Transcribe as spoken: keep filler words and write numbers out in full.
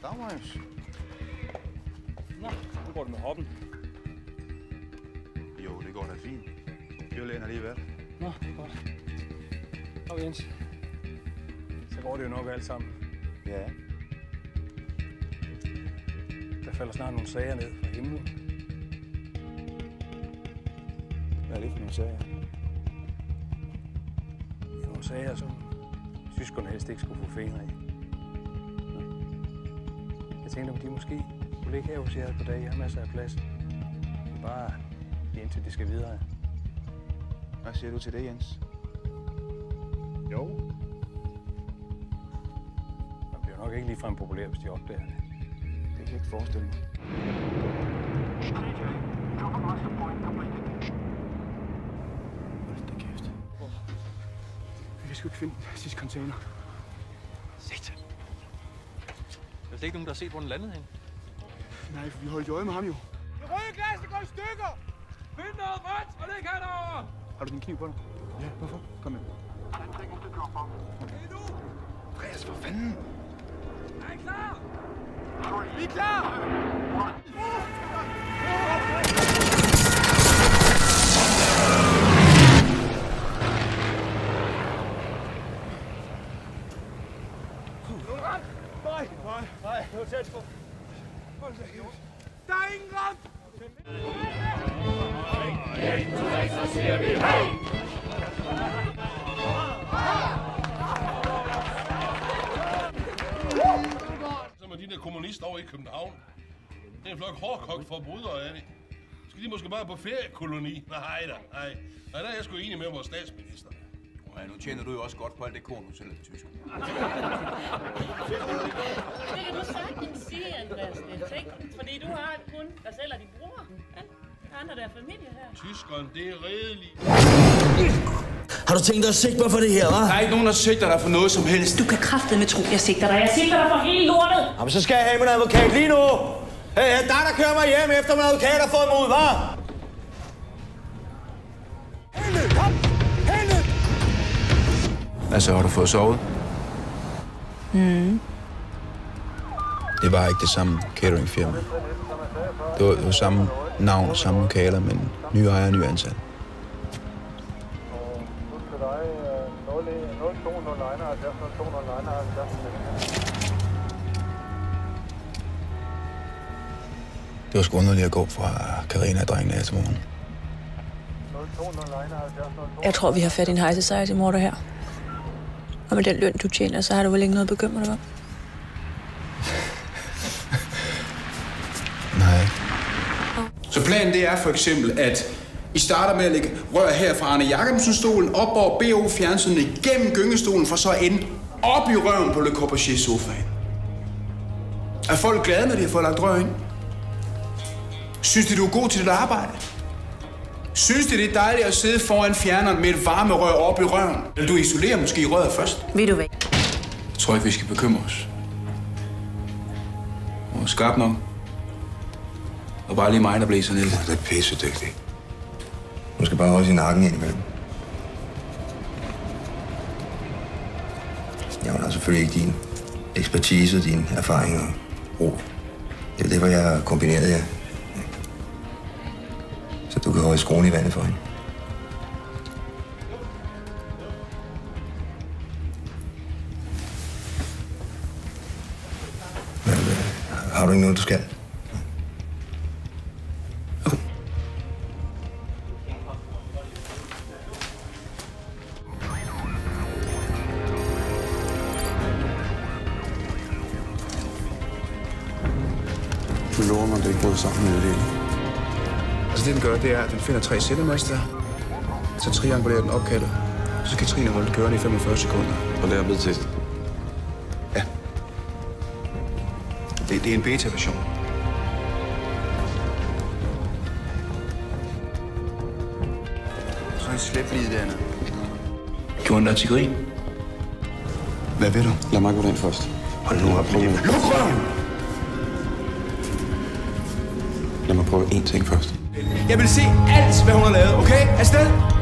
Dag, Marius. Nå, nu går det med hoppen. Jo, det går da fint. Dyrlægen har lige været. Nå, godt. Hov, Jens. Så går det jo nok alt sammen. Ja. Der falder snart nogle sager ned fra himlen. Hvad er det for nogle sager? Det er nogle sager, som tyskerne helst ikke skulle få fingre i. Jeg tænkte, om de måske kunne ligge her hos jer på dag. Jeg har masser af plads. Det er bare indtil de skal videre. Hvad siger du til det, Jens? Jo. Man bliver nok ikke ligefrem populær, hvis de opdager det. Det kan jeg ikke forestille mig. Hold da kæft. Vi kan sgu ikke finde den sidste container. Satan. Der er slet ikke nogen, der har set, hvor den landede hen. Nej, for vi holdt jo øje med ham jo. Det røde glas, det går i stykker! Find noget rødt og læg henover! Har du din kniv på dig? Ja, hvorfor? Kom med. Hey nu! Andreas, for fanden! Er I klar? Vi er klar! Nej, nej, nej, det var tæt på. Hold da kæft. Der er ingen ramt! Så siger vi hej! Så med de der kommunister over i København. Det er en flok hårdkogt forbrydere, er det. Skal de måske bare på feriekoloni? Nej da, nej. Nej, der er jeg sgu enig med vores statsminister. Ja, nu tjener du jo også godt på alt det korn, du sælger til tysk. Det kan du sagtens sige, Andreas. Det er ikke, fordi du har en kun, der sælger din bror. Ja? Andre der er familie her. Tyskeren, det er redeligt. Har du tænkt dig at sigte mig for det her, hva'? Der er ikke nogen, der sigter dig for noget som helst. Du kan kraftedeme tro, jeg sigter dig. Jeg sigter dig for hele lortet. Jamen, så skal jeg have min advokat lige nu. Hey, der der kører mig hjem efter min advokat har fået mig ud, hva'? Hende, kom! Hende! Altså, har du fået sovet? Mm. Det var ikke det samme cateringfirma. Det var, det var samme navn og samme lokaler, men nye ejere og nye ansatte. Det var sgu underligt at gå fra Karina og drengene her til morgen. Jeg tror, vi har fat i en high society-morder her. Og med den løn, du tjener, så har du vel ikke noget at bekymre dig om? Nej. Så planen det er for eksempel, at I starter med at lægge rør her fra Arne Jacobsen-stolen op over B O-fjernsynet igennem gyngestolen, for så at ende op i røven på Le Corbusier-sofaen. Er folk glade, når de har fået lagt rør ind? Synes de, du er god til dit arbejde? Synes de, det er dejligt at sidde foran fjerneren med et varmerør op i røven? Eller du isolerer måske røret først? Ved du hvad? Jeg tror ikke, vi skal bekymre os. Du er skarp nok. Og bare lige mig, der blæser ned. Det er pissedygtig. Du skal bare holde i nakken ind imellem. Jeg har selvfølgelig ikke din ekspertise og dine erfaringer og ro. Det er derfor, jeg har kombineret jer. Så du kan holde skruen i vandet for hende. Men, har du ikke noget, du skal? Du lover mig, at det ikke bryder sammen med det hele. Altså det, den gør, det er, at den finder tre cellemaster, så triangulerer den opkaldet, så kan Trine holde det kørende i femogfyrre sekunder. Og det er blevet testet. Ja. Det, det er en beta-version. Så en slip lige dernede. Gjorde den der til grin? Hvad ved du? Lad mig gå den først. Hold nu op med det. Luk røven! Lad mig prøve én ting først. Jeg vil se alt, hvad hun har lavet, okay? Afsted!